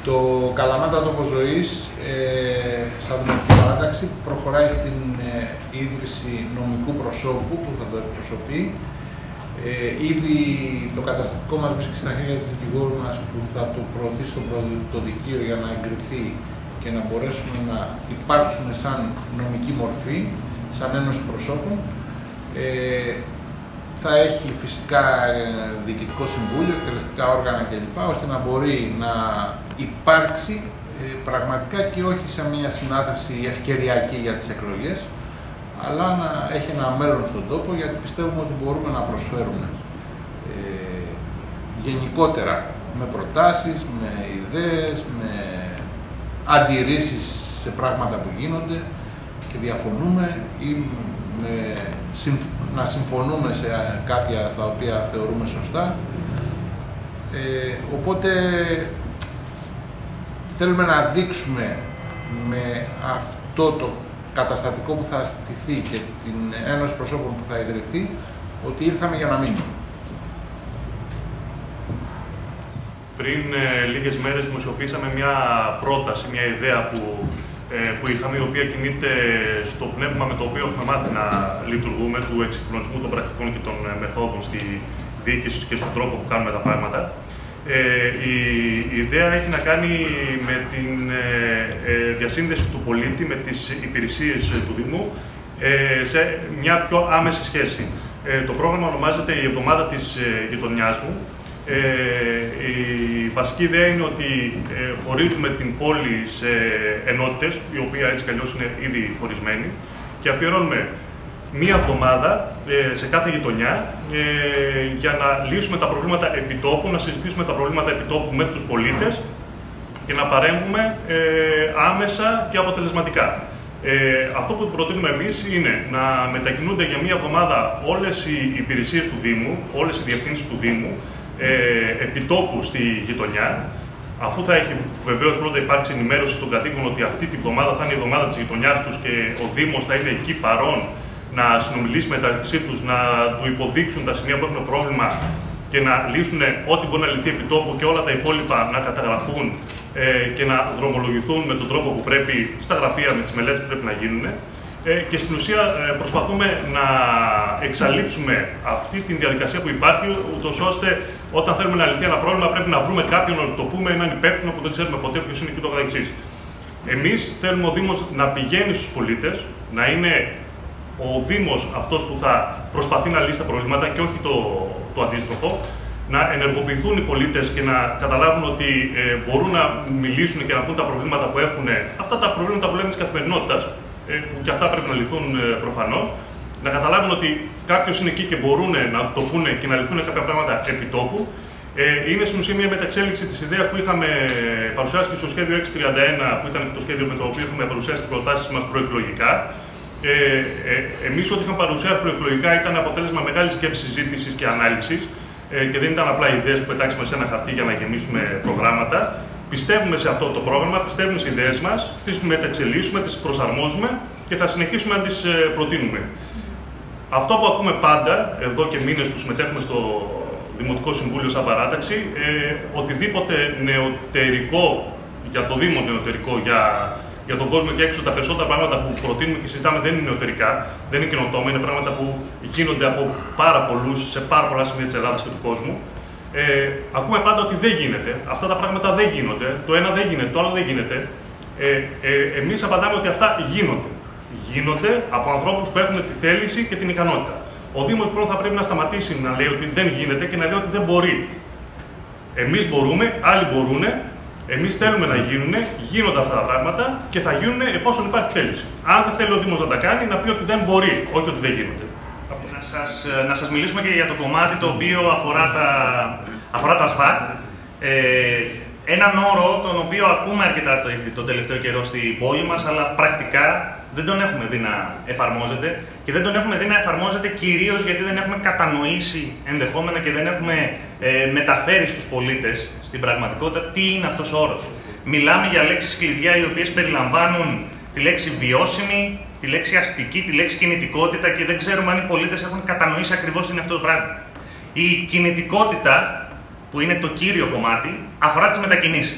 Το Καλαμάτα Τόπο Ζωής, σαν δημοτική παράταξη, προχωράει στην ίδρυση νομικού προσώπου που θα το εκπροσωπεί. Ήδη το καταστατικό μας βρίσκεται στα χέρια της δικηγόρου μας που θα το προωθήσει στο πρωτοδικείο για να εγκριθεί και να μπορέσουμε να υπάρξουμε σαν νομική μορφή, σαν ένωση προσώπων. Θα έχει φυσικά διοικητικό συμβούλιο, εκτελεστικά όργανα κλπ. Ώστε να μπορεί να υπάρξει πραγματικά και όχι σε μια συνάθρηση ευκαιριακή για τις εκλογές, αλλά να έχει ένα μέλλον στον τόπο, γιατί πιστεύουμε ότι μπορούμε να προσφέρουμε γενικότερα με προτάσεις, με ιδέες, με αντιρρήσεις σε πράγματα που γίνονται και διαφωνούμε ή να συμφωνούμε σε κάποια τα οποία θεωρούμε σωστά. Οπότε θέλουμε να δείξουμε με αυτό το καταστατικό που θα στηθεί και την ένωση προσώπων που θα ιδρυθεί ότι ήρθαμε για να μείνουμε. Πριν λίγες μέρες δημοσιοποιήσαμε μια πρόταση, μια ιδέα που είχαμε, η οποία κινείται στο πνεύμα με το οποίο έχουμε μάθει να λειτουργούμε, του εξυγχρονισμού των πρακτικών και των μεθόδων στη διοίκηση και στον τρόπο που κάνουμε τα πράγματα. Η ιδέα έχει να κάνει με την διασύνδεση του πολίτη με τις υπηρεσίες του Δήμου σε μια πιο άμεση σχέση. Το πρόγραμμα ονομάζεται «Η Εβδομάδα της Γειτονιάς μου». Η βασική ιδέα είναι ότι χωρίζουμε την πόλη σε ενότητες, η οποία έτσι κι αλλιώς είναι ήδη χωρισμένη, και αφιερώνουμε μία εβδομάδα σε κάθε γειτονιά για να λύσουμε τα προβλήματα επιτόπου, να συζητήσουμε τα προβλήματα επιτόπου με τους πολίτες και να παρέμβουμε άμεσα και αποτελεσματικά. Αυτό που προτείνουμε εμείς είναι να μετακινούνται για μία εβδομάδα όλες οι υπηρεσίες του Δήμου, όλες οι διευθύνσεις του Δήμου, επιτόπου στη γειτονιά, αφού θα έχει βεβαίως πρώτα υπάρξει ενημέρωση των κατοίκων ότι αυτή τη βδομάδα θα είναι η εβδομάδα της γειτονιάς τους και ο Δήμος θα είναι εκεί παρόν να συνομιλήσει μεταξύ τους, να του υποδείξουν τα σημεία που έχουν πρόβλημα και να λύσουν ό,τι μπορεί να λυθεί επιτόπου και όλα τα υπόλοιπα να καταγραφούν και να δρομολογηθούν με τον τρόπο που πρέπει στα γραφεία, με τις μελέτες που πρέπει να γίνουν. Και στην ουσία προσπαθούμε να εξαλείψουμε αυτή τη διαδικασία που υπάρχει, ούτως ώστε όταν θέλουμε να λυθεί ένα πρόβλημα πρέπει να βρούμε κάποιον να το πούμε, έναν υπεύθυνο που δεν ξέρουμε ποτέ ποιος είναι και το καθεξής. Εμείς θέλουμε ο Δήμος να πηγαίνει στους πολίτες, να είναι ο Δήμος αυτός που θα προσπαθεί να λύσει τα προβλήματα και όχι το αντίστροφο, να ενεργοποιηθούν οι πολίτες και να καταλάβουν ότι μπορούν να μιλήσουν και να πούν τα προβλήματα που έχουν, αυτά τα προβλήματα που λέμε της καθημερινότητας, που και αυτά πρέπει να λυθούν προφανώς, να καταλάβουν ότι κάποιος είναι εκεί και μπορούν να το πούνε και να λυθούν κάποια πράγματα επί τόπου. Είναι στην ουσία μια μεταξέλιξη της ιδέας που είχαμε παρουσιάσει και στο σχέδιο 631, που ήταν το σχέδιο με το οποίο είχαμε παρουσιάσει τις προτάσεις μας προεκλογικά. Εμείς ό,τι είχαμε παρουσιάσει προεκλογικά ήταν αποτέλεσμα μεγάλης σκέψης, συζήτησης και ανάλυσης και δεν ήταν απλά ιδέες που πετάξαμε σε ένα χαρτί για να γεμίσουμε προγράμματα. Πιστεύουμε σε αυτό το πρόγραμμα, πιστεύουμε στις ιδέες μας, τις μεταξελίσουμε, τις προσαρμόζουμε και θα συνεχίσουμε να τις προτείνουμε. Αυτό που ακούμε πάντα, εδώ και μήνες που συμμετέχουμε στο Δημοτικό Συμβούλιο σαν παράταξη, οτιδήποτε νεωτερικό, για το Δήμο νεωτερικό, για τον κόσμο και έξω, τα περισσότερα πράγματα που προτείνουμε και συζητάμε δεν είναι νεωτερικά, δεν είναι καινοτόμα, είναι πράγματα που γίνονται από πάρα πολλούς, σε πάρα πολλά σημεία της Ελλάδας και του κόσμου. Ακούμε πάντα ότι δεν γίνεται, αυτά τα πράγματα δεν γίνονται, το ένα δεν γίνεται, το άλλο δεν γίνεται. Εμείς απαντάμε ότι αυτά γίνονται. Γίνονται από ανθρώπους που έχουν τη θέληση και την ικανότητα. Ο Δήμος πρώτα θα πρέπει να σταματήσει να λέει ότι δεν γίνεται και να λέει ότι δεν μπορεί. Εμείς μπορούμε, άλλοι μπορούν, εμείς θέλουμε να γίνουν, γίνονται αυτά τα πράγματα και θα γίνουν εφόσον υπάρχει θέληση. Αν δεν θέλει ο Δήμος να τα κάνει, να πει ότι δεν μπορεί, όχι ότι δεν γίνονται. Να σας μιλήσουμε και για το κομμάτι το οποίο αφορά τα ΣΒΑΤ. Έναν όρο τον οποίο ακούμε αρκετά τον τελευταίο καιρό στην πόλη μας, αλλά πρακτικά δεν τον έχουμε δει να εφαρμόζεται. Και δεν τον έχουμε δει να εφαρμόζεται κυρίως γιατί δεν έχουμε κατανοήσει ενδεχόμενα και δεν έχουμε μεταφέρει στους πολίτες στην πραγματικότητα τι είναι αυτός ο όρος. Μιλάμε για λέξεις κλειδιά οι οποίες περιλαμβάνουν τη λέξη βιώσιμη, τη λέξη αστική, τη λέξη κινητικότητα και δεν ξέρουμε αν οι πολίτες έχουν κατανοήσει ακριβώς τι είναι αυτό το πράγμα. Η κινητικότητα, που είναι το κύριο κομμάτι, αφορά τις μετακινήσεις.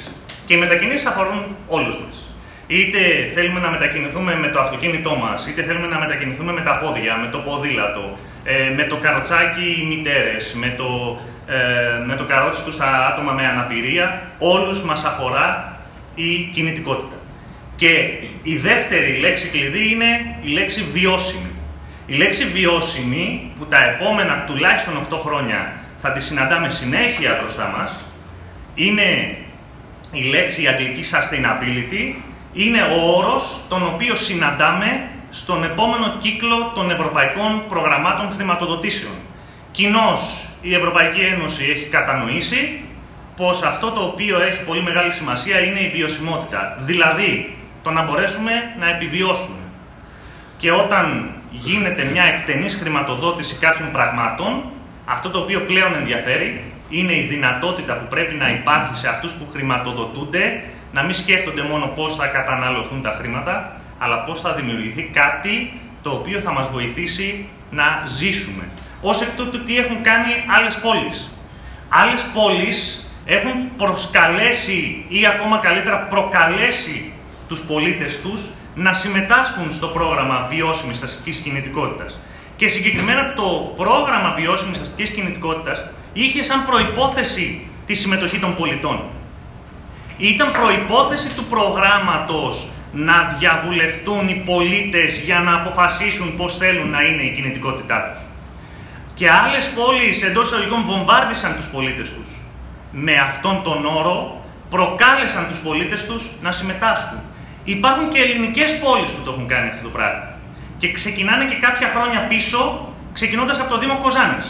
Και οι μετακινήσεις αφορούν όλους μας. Είτε θέλουμε να μετακινηθούμε με το αυτοκίνητό μας, είτε θέλουμε να μετακινηθούμε με τα πόδια, με το ποδήλατο, με το καροτσάκι οι μητέρες, με το καρότσι τους τα άτομα με αναπηρία, όλους μας αφορά η κινητικότητα. Και η δεύτερη λέξη κλειδί είναι η λέξη βιώσιμη. Η λέξη βιώσιμη, που τα επόμενα τουλάχιστον 8 χρόνια θα τη συναντάμε συνέχεια μπροστά μας, είναι η λέξη αγγλική sustainability, είναι ο όρος τον οποίο συναντάμε στον επόμενο κύκλο των ευρωπαϊκών προγραμμάτων χρηματοδοτήσεων. Κοινώς, η Ευρωπαϊκή Ένωση έχει κατανοήσει πως αυτό το οποίο έχει πολύ μεγάλη σημασία είναι η βιωσιμότητα, δηλαδή το να μπορέσουμε να επιβιώσουμε. Και όταν γίνεται μια εκτενής χρηματοδότηση κάποιων πραγμάτων, αυτό το οποίο πλέον ενδιαφέρει είναι η δυνατότητα που πρέπει να υπάρχει σε αυτούς που χρηματοδοτούνται, να μην σκέφτονται μόνο πώς θα καταναλωθούν τα χρήματα, αλλά πώς θα δημιουργηθεί κάτι το οποίο θα μας βοηθήσει να ζήσουμε. Ως εκ τούτου, τι έχουν κάνει άλλες πόλεις. Άλλες πόλεις έχουν προσκαλέσει ή ακόμα καλύτερα προκαλέσει τους πολίτες τους να συμμετάσχουν στο πρόγραμμα βιώσιμης αστικής κινητικότητας. Και συγκεκριμένα το πρόγραμμα βιώσιμης αστικής κινητικότητας είχε σαν προϋπόθεση τη συμμετοχή των πολιτών. Ήταν προϋπόθεση του προγράμματος να διαβουλευτούν οι πολίτες για να αποφασίσουν πώς θέλουν να είναι η κινητικότητά τους. Και άλλες πόλεις εντός εισαγωγικών βομβάρδισαν τους πολίτες τους. Με αυτόν τον όρο προκάλεσαν τους πολίτες τους να συμμετάσχουν. Υπάρχουν και ελληνικές πόλεις που το έχουν κάνει αυτό το πράγμα. Και ξεκινάνε και κάποια χρόνια πίσω, ξεκινώντας από το Δήμο Κοζάνης.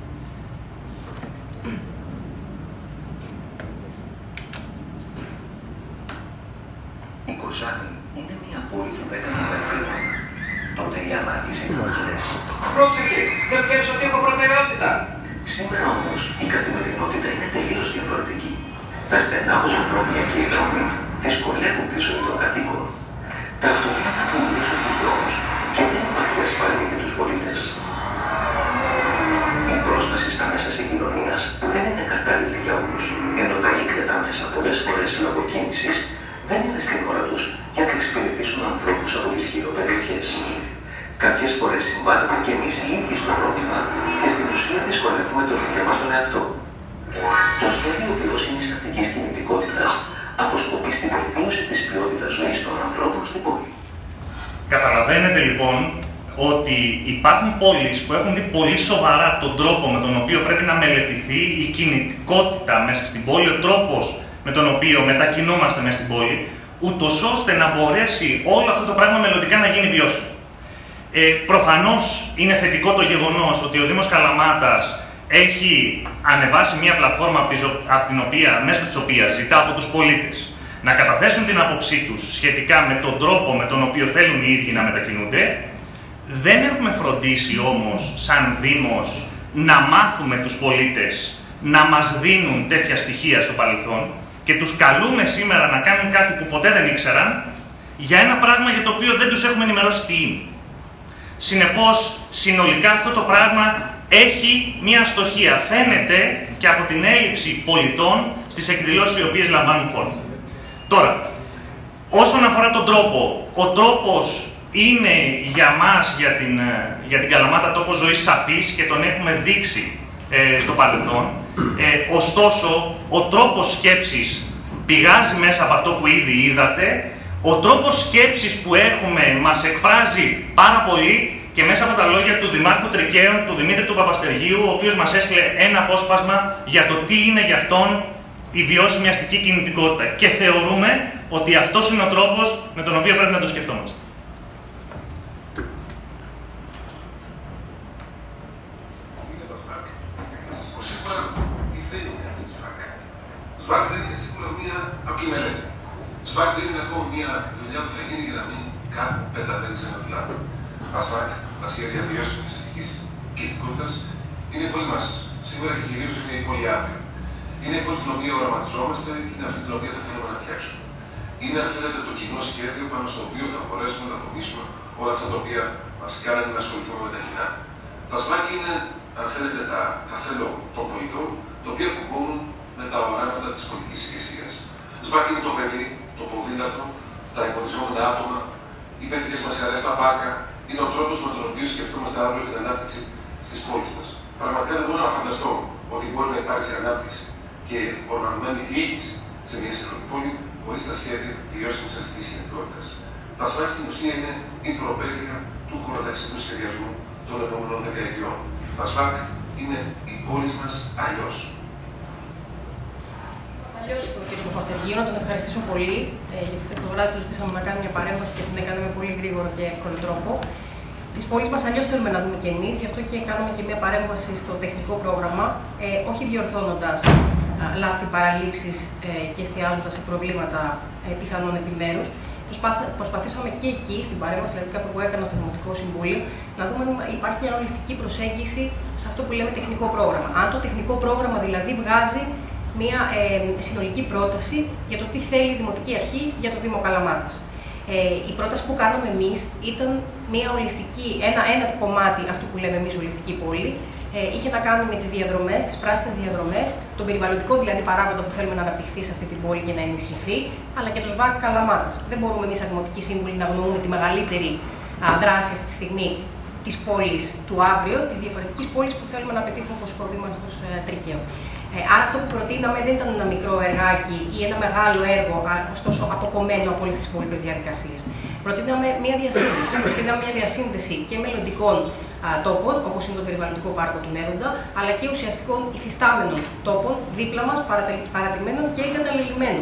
Η Κοζάνη είναι μια πόλη του 19ου αιώνα. Τότε οι ανάγκες ήταν μεγάλες. Πρόσεχε! Δεν βλέπεις ότι έχω προτεραιότητα! Σήμερα όμως η καθημερινότητα είναι τελείως διαφορετική. Τα στενά πεζοδρόμια και οι δρόμοι δυσκολεύουν τη ζωή των κατοίκων. Τα αυτοκίνητα πουλίζουν τους δρόμους και δεν υπάρχει ασφάλεια για τους πολίτες. Η πρόσβαση στα μέσα συγκοινωνίας δεν είναι κατάλληλη για όλους, ενώ τα ίδια τα μέσα πολλές φορές λόγω κίνησης δεν είναι στην ώρα τους για να εξυπηρετήσουν ανθρώπους από τις γύρω περιοχές. Κάποιες φορές συμβάλλουμε και εμείς οι ίδιοι στο πρόβλημα και στην ουσία δυσκολεύουμε τον ίδιο μας τον εαυτό. Το σχέδιο βιώσιμης αστικής κινητικότητας αποσκοπεί στη βελτίωση της ποιότητας ζωής των ανθρώπων στην πόλη. Καταλαβαίνετε λοιπόν ότι υπάρχουν πόλεις που έχουν δει πολύ σοβαρά τον τρόπο με τον οποίο πρέπει να μελετηθεί η κινητικότητα μέσα στην πόλη, ο τρόπος με τον οποίο μετακινούμαστε μέσα στην πόλη, ούτως ώστε να μπορέσει όλο αυτό το πράγμα μελλοντικά να γίνει βιώσιμο. Προφανώς είναι θετικό το γεγονός ότι ο Δήμος Καλαμάτας έχει ανεβάσει μια πλατφόρμα μέσω της οποίας ζητά από τους πολίτες να καταθέσουν την άποψή τους σχετικά με τον τρόπο με τον οποίο θέλουν οι ίδιοι να μετακινούνται. Δεν έχουμε φροντίσει όμως, σαν Δήμος, να μάθουμε τους πολίτες να μας δίνουν τέτοια στοιχεία στο παρελθόν και τους καλούμε σήμερα να κάνουν κάτι που ποτέ δεν ήξεραν για ένα πράγμα για το οποίο δεν τους έχουμε ενημερώσει τι είναι. Συνεπώς, συνολικά αυτό το πράγμα έχει μία αστοχία. Φαίνεται και από την έλλειψη πολιτών στις εκδηλώσεις οι οποίες λαμβάνουν χώρα. Τώρα, όσον αφορά τον τρόπο, ο τρόπος είναι για μας, για την Καλαμάτα, τόπος ζωής σαφής και τον έχουμε δείξει στο παρελθόν. Ωστόσο, ο τρόπος σκέψης πηγάζει μέσα από αυτό που ήδη είδατε. Ο τρόπος σκέψης που έχουμε μας εκφράζει πάρα πολύ και μέσα από τα λόγια του Δημάρχου Τρικαίων, του Δημήτρη του Παπαστεργίου, ο οποίος μας έστειλε ένα απόσπασμα για το τι είναι για αυτόν η βιώσιμη αστική κινητικότητα. Και θεωρούμε ότι αυτός είναι ο τρόπος με τον οποίο πρέπει να το σκεφτόμαστε. Σίγουρα τι δεν είναι αυτή η ΣΒΑΚ. ΣΒΑΚ δεν είναι σίγουρα μία απλή μελέτη. ΣΒΑΚ δεν είναι ακόμα μία δουλειά που θα γίνει για να μείνει κάπου πενταμένη σε ένα πλάνο. Τα ΣΒΑΚ, τα σχέδια βιώσιμης αστικής κινητικότητας, είναι η πόλη μας σήμερα και κυρίως είναι η πόλη αύριο. Είναι η πόλη την οποία οραματιζόμαστε και είναι αυτή την οποία θα θέλουμε να φτιάξουμε. Είναι, αν θέλετε, το κοινό σχέδιο πάνω στο οποίο θα μπορέσουμε να δομήσουμε όλα αυτά τα οποία μας κάνουν να ασχοληθούμε με τα κοινά. Τα ΣΒΑΚ είναι, αν θέλετε, τα θέλω των πολιτών, τα οποία κουμπώνουν με τα οράματα της πολιτικής ηγεσίας. ΣΒΑΚ είναι το παιδί, το ποδήλατο, τα υποδειζόμενα άτομα, οι παιδικές μας χαρές στα πάρκα, είναι ο τρόπος με τον οποίο σκεφτόμαστε αύριο την ανάπτυξη στις πόλεις μας. Πραγματικά δεν μπορώ να φανταστώ ότι μπορεί να υπάρξει ανάπτυξη και οργανωμένη διοίκηση σε μια σύγχρονη πόλη χωρίς τα σχέδια βιώσιμης αστικής κινητικότητας. Τα ΣΒΑΚ στην ουσία είναι η προπαίδεια του χωροταξικού σχεδιασμού των επόμενων δεκαετιών. Τα ΣΒΑΚ είναι οι πόλεις μας αλλιώς. Αλλιώς ο κ. Παπαστεργίου, να τον ευχαριστήσω πολύ, γιατί χθες το βράδυ του ζητήσαμε να κάνει μια παρέμβαση και την έκανε με πολύ γρήγορο και εύκολο τρόπο. Τις πόλεις μας αλλιώς θέλουμε να δούμε και εμείς, γι' αυτό και κάναμε και μια παρέμβαση στο τεχνικό πρόγραμμα, όχι διορθώνοντας λάθη, παραλήψεις και εστιάζοντας σε προβλήματα πιθανών επιμέρους. Προσπαθήσαμε και εκεί, στην παρέμβαση δηλαδή κάπου που έκανα στο Δημοτικό Συμβούλιο, να δούμε αν υπάρχει μια ολιστική προσέγγιση σε αυτό που λέμε τεχνικό πρόγραμμα. Αν το τεχνικό πρόγραμμα δηλαδή βγάζει μια συνολική πρόταση για το τι θέλει η Δημοτική Αρχή για το Δήμο Καλαμάτας. Η πρόταση που κάναμε εμείς ήταν μια ολιστική, ένα κομμάτι αυτού που λέμε εμείς ολιστική πόλη. Είχε να κάνει με τις διαδρομές, τις πράσινες διαδρομές, τον περιβαλλοντικό δηλαδή παράγοντα που θέλουμε να αναπτυχθεί σε αυτή την πόλη και να ενισχυθεί, αλλά και το ΣΒΑΚ Καλαμάτας. Δεν μπορούμε εμείς, σαν Δημοτικοί Σύμβουλοι, να γνωρούμε τη μεγαλύτερη δράση αυτή τη στιγμή της πόλης του αύριο, της διαφορετικής πόλης που θέλουμε να πετύχουμε όπως υποδείγματος Τρίκαιο. Άρα αυτό που προτείναμε δεν ήταν ένα μικρό εργάκι ή ένα μεγάλο έργο, ωστόσο αποκομμένο από όλες τις υπόλοιπες διαδικασίες. Προτείναμε μια διασύνδεση και μελλοντικών τόπων, όπως είναι το περιβαλλοντικό πάρκο του Νέδοντα, αλλά και ουσιαστικών υφιστάμενων τόπων δίπλα μας, παρατημένων και εγκαταλελειμμένων.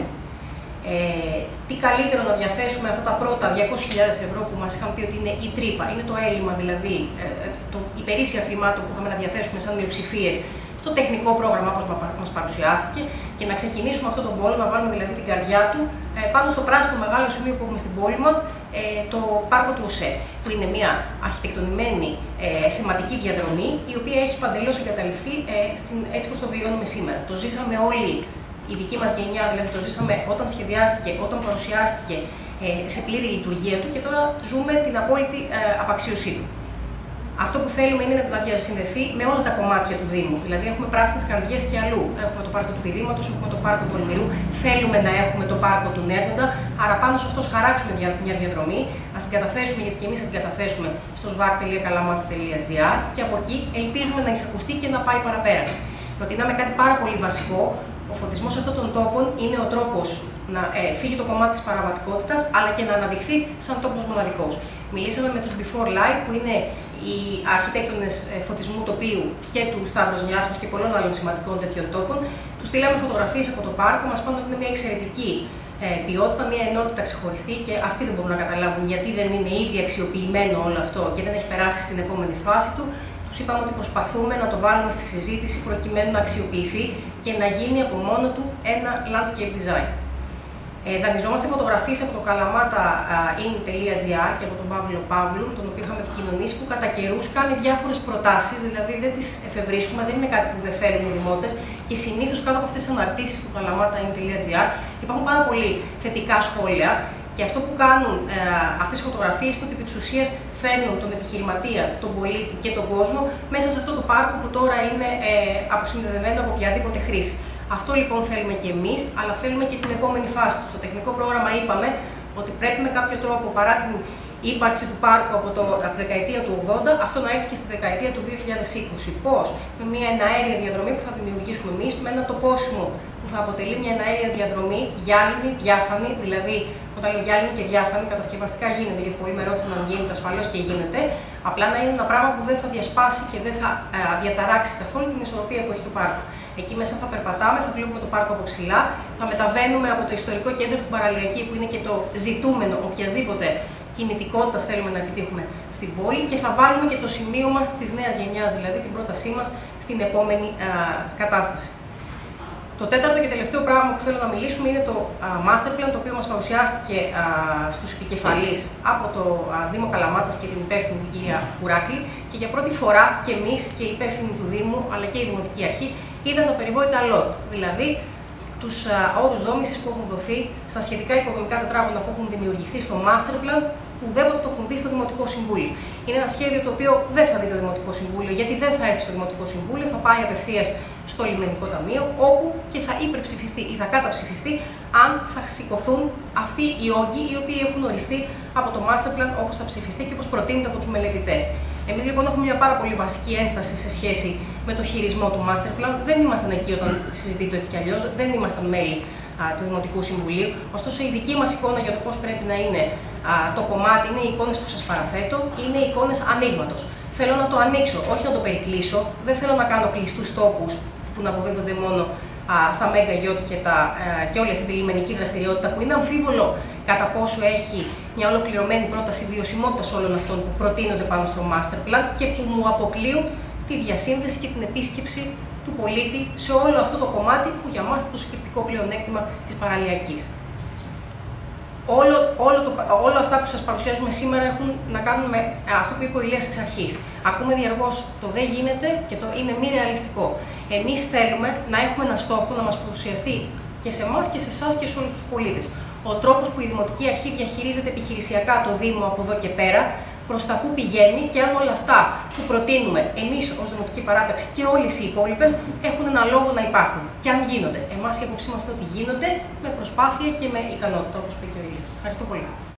Τι καλύτερο να διαθέσουμε αυτά τα πρώτα 200.000 ευρώ που μας είχαν πει ότι είναι η τρύπα, είναι το έλλειμμα δηλαδή, το υπερήσια χρημάτων που είχαμε να διαθέσουμε σαν μειοψηφίες στο τεχνικό πρόγραμμα όπως μας παρουσιάστηκε και να ξεκινήσουμε αυτόν τον πόλεμο, να βάλουμε δηλαδή την καρδιά του πάνω στο πράσινο μεγάλο σημείο που έχουμε στην πόλη μας, το πάρκο του ΟΣΕ, που είναι μια αρχιτεκτονημένη θεματική διαδρομή, η οποία έχει παντελώς εγκαταλειφθεί έτσι όπως το βιώνουμε σήμερα. Το ζήσαμε όλοι, η δική μας γενιά, δηλαδή το ζήσαμε όταν σχεδιάστηκε, όταν παρουσιάστηκε σε πλήρη λειτουργία του και τώρα ζούμε την απόλυτη απαξίωσή του. Αυτό που θέλουμε είναι να διασυνδεθεί με όλα τα κομμάτια του Δήμου. Δηλαδή, έχουμε πράσινες καρδιές και αλλού. Έχουμε το πάρκο του Πηδήματος, έχουμε το πάρκο του Ολμηρού. Θέλουμε να έχουμε το πάρκο του Νέδοντα. Άρα, πάνω σε αυτό χαράξουμε μια διαδρομή. Ας την καταθέσουμε, γιατί και εμείς θα την καταθέσουμε στο svak.kalamata.gr και από εκεί ελπίζουμε να εισακουστεί και να πάει παραπέρα. Προτείναμε κάτι πάρα πολύ βασικό. Ο φωτισμός αυτών των τόπων είναι ο τρόπος να φύγει το κομμάτι της παραβατικότητας, αλλά και να αναδειχθεί σαν τόπος μοναδικός. Μιλήσαμε με τους Before Light, που είναι οι αρχιτέκτονες φωτισμού τοπίου και του Σταύρος Νιάρχος και πολλών άλλων σημαντικών τέτοιων τόπων. Τους στείλαμε φωτογραφίες από το πάρκο, μας είπαν ότι είναι μια εξαιρετική ποιότητα, μια ενότητα ξεχωριστή και αυτοί δεν μπορούν να καταλάβουν γιατί δεν είναι ήδη αξιοποιημένο όλο αυτό και δεν έχει περάσει στην επόμενη φάση του. Τους είπαμε ότι προσπαθούμε να το βάλουμε στη συζήτηση προκειμένου να αξιοποιηθεί και να γίνει από μόνο του ένα landscape design. Δανειζόμαστε φωτογραφίες από το kalamata.in.gr και από τον Παύλο Παύλου, τον οποίο είχαμε επικοινωνήσει, που κατά καιρούς κάνει διάφορες προτάσεις, δηλαδή δεν τις εφευρίσκουμε, δεν είναι κάτι που δεν θέλουν οι δημότες και συνήθως κάτω από αυτές τις αναρτήσεις του kalamata.in.gr υπάρχουν πάρα πολύ θετικά σχόλια. Και αυτό που κάνουν αυτές οι φωτογραφίες είναι ότι επί της ουσίας φέρνουν τον επιχειρηματία, τον πολίτη και τον κόσμο μέσα σε αυτό το πάρκο που τώρα είναι αποσυνδεδεμένο από οποιαδήποτε χρήση. Αυτό λοιπόν θέλουμε και εμείς, αλλά θέλουμε και την επόμενη φάση του. Στο τεχνικό πρόγραμμα είπαμε ότι πρέπει με κάποιο τρόπο, παρά την ύπαρξη του πάρκου από τη δεκαετία του 80, αυτό να έρθει και στη δεκαετία του 2020. Πώς? Με μια εναέρια διαδρομή που θα δημιουργήσουμε εμείς, με ένα τοπόσιμο που θα αποτελεί μια εναέρια διαδρομή γυάλινη, διάφανη, δηλαδή όταν λέω γυάλινη και διάφανη, κατασκευαστικά γίνεται, γιατί πολλοί με ρώτησαν αν γίνεται, ασφαλώς και γίνεται. Απλά να είναι ένα πράγμα που δεν θα διασπάσει και δεν θα διαταράξει καθόλου την ισορροπία που έχει το πάρκο. Εκεί μέσα θα περπατάμε, θα βλέπουμε το πάρκο από ψηλά, θα μεταβαίνουμε από το ιστορικό κέντρο στην παραλιακή, που είναι και το ζητούμενο οποιασδήποτε κινητικότητας θέλουμε να επιτύχουμε στην πόλη, και θα βάλουμε και το σημείο μας της νέας γενιάς, δηλαδή την πρότασή μας στην επόμενη κατάσταση. Το τέταρτο και τελευταίο πράγμα που θέλω να μιλήσουμε είναι το master plan, το οποίο μας παρουσιάστηκε στους επικεφαλείς από το Δήμο Καλαμάτας και την υπεύθυνη την κυρία Κουράκλη, και για πρώτη φορά και εμείς και οι υπεύθυνοι του Δήμου αλλά και η Δημοτική Αρχή είδαν τα περιβόητα lot, δηλαδή τους όρους δόμησης που έχουν δοθεί στα σχετικά οικοδομικά τετράγωνα που έχουν δημιουργηθεί στο master plan, που ουδέποτε το έχουν δει στο Δημοτικό Συμβούλιο. Είναι ένα σχέδιο το οποίο δεν θα δει το Δημοτικό Συμβούλιο, γιατί δεν θα έρθει στο Δημοτικό Συμβούλιο, θα πάει απευθείας στο Λιμενικό Ταμείο, όπου και θα υπερψηφιστεί ή θα καταψηφιστεί αν θα σηκωθούν αυτοί οι όγκοι οι οποίοι έχουν οριστεί από το Master Plan όπως θα ψηφιστεί και όπως προτείνεται από τους μελετητές. Εμείς λοιπόν έχουμε μια πάρα πολύ βασική ένσταση σε σχέση με το χειρισμό του Master Plan. Δεν ήμασταν εκεί όταν συζητείται έτσι κι αλλιώς, δεν ήμασταν μέλη του Δημοτικού Συμβουλίου. Ωστόσο, η δική μας εικόνα για το πώς πρέπει να είναι το κομμάτι είναι οι εικόνες που σας παραθέτω, είναι οι εικόνες ανοίγματος. Θέλω να το ανοίξω, όχι να το περικλείσω. Δεν θέλω να κάνω κλειστούς τόπους που να αποδίδονται μόνο στα mega yachts και όλη αυτή τη λιμενική δραστηριότητα, που είναι αμφίβολο κατά πόσο έχει μια ολοκληρωμένη πρόταση βιωσιμότητας όλων αυτών που προτείνονται πάνω στο Master Plan και που μου αποκλείουν τη διασύνδεση και την επίσκεψη του πολίτη σε όλο αυτό το κομμάτι που για μας είναι το συγκριτικό πλεονέκτημα της παραλιακής. Όλα αυτά που σας παρουσιάζουμε σήμερα έχουν να κάνουν με αυτό που είπε ο Ηλίας εξ αρχής. Ακούμε διαρκώς το δεν γίνεται και το είναι μη ρεαλιστικό. Εμείς θέλουμε να έχουμε ένα στόχο να μας παρουσιαστεί και σε εμάς και σε εσάς και σε όλους τους πολίτες. Ο τρόπος που η Δημοτική Αρχή διαχειρίζεται επιχειρησιακά το Δήμο από εδώ και πέρα, προς τα που πηγαίνει και αν όλα αυτά που προτείνουμε εμείς ως Δημοτική Παράταξη και όλες οι υπόλοιπες έχουν ένα λόγο να υπάρχουν. Και αν γίνονται. Εμάς η άποψή μας είναι ότι γίνονται με προσπάθεια και με ικανότητα, όπως είπε και ο Ηλίας. Ευχαριστώ πολύ.